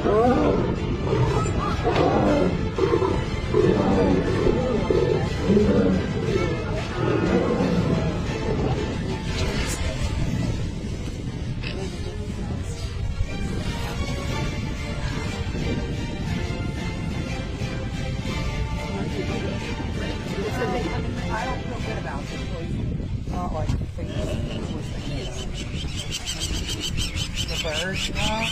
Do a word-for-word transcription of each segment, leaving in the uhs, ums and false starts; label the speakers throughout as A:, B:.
A: I don't feel good about this. Not like the birds.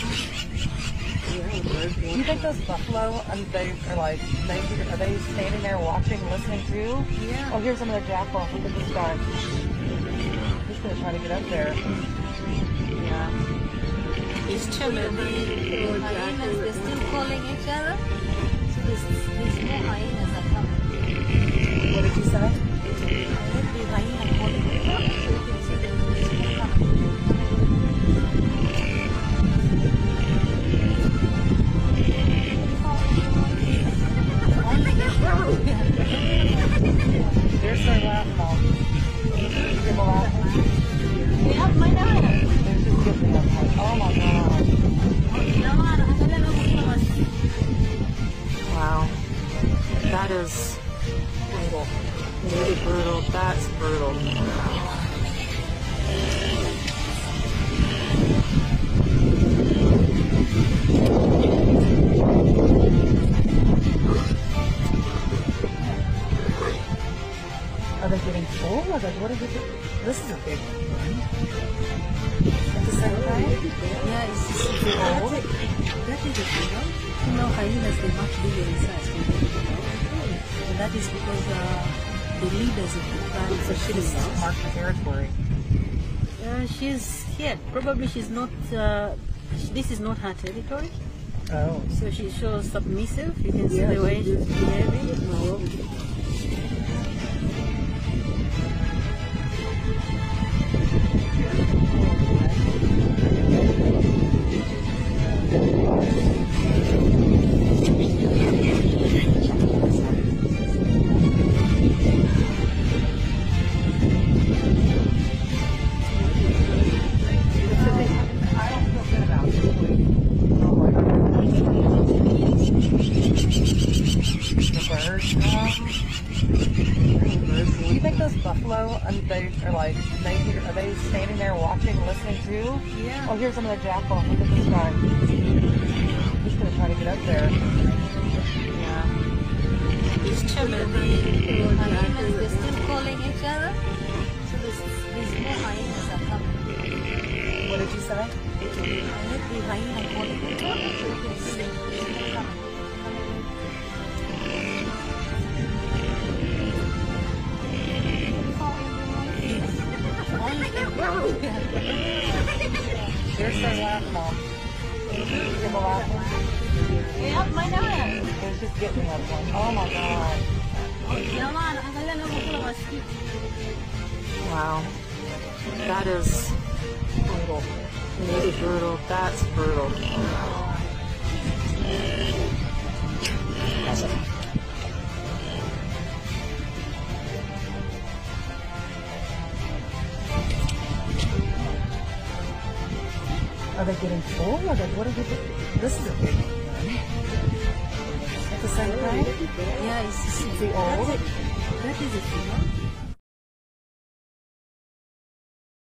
A: Do you think those buffalo, I mean, they are like, maybe, are they standing there watching, listening too?
B: Yeah.
A: Oh, here's another jackal. Look at this guy. He's going to try to get up there. Yeah.
B: These children, the hyenas, they're still calling each other. So there's, there's more hyenas that come.
A: What did you say?
B: I heard the hyena calling each other. So you can see there's more coming.
A: There's their laugh mom. Give them a laugh.
B: Yeah, my dad.
A: They're just giving up. Oh my god. Wow. That is brutal. Really brutal. That's brutal. Are they getting full? Are they, what is it? This is a big one. At the same time?
B: Yeah, it's just it's old. That is a female. Female hyenas, they're much bigger in size compared to the male. And that is because uh, the leaders of the clan,
A: So she's marked the territory.
B: uh, she's here. Probably she's not, uh, this is not her territory.
A: Oh.
B: So she shows submissive. You can see
A: Yeah,
B: the way
A: she
B: she's behaving.
A: Do you think those buffalo, I mean, they are like, maybe, are they standing there watching, listening too?
B: Yeah.
A: Oh, here's another jackal. Look at this guy. He's going to try to get up there. Yeah.
B: These children, the hyenas, they're still calling each other. So there's, there's more hyenas that come.
A: What did you say?
B: I heard the hyena calling each other. So you can see there's more coming.
A: Here's their laugh, mom. Give them a laugh.
B: Yeah, my dad.
A: They're just getting up one. Oh my god. Wow. That is brutal. Really brutal. That's brutal. Are they getting full? Are they, what are they doing? This is a big one. At the same time?
B: Yeah, it's, it's
A: The old?
B: That is a female.